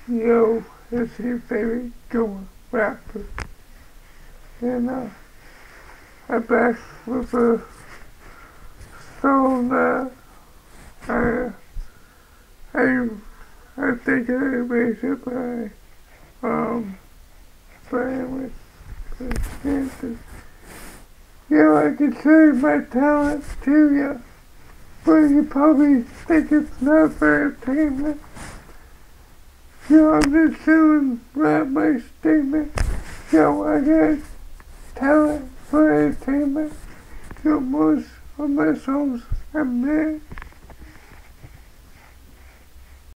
Yo is your favorite going rapper. And I'm back with a song that I, I, I think I made it by, playing with the Panthers. I can show you my talent to you, but you probably think it's not for entertainment. I'm just doing my statement. I got talent for entertainment. Most of my songs are meant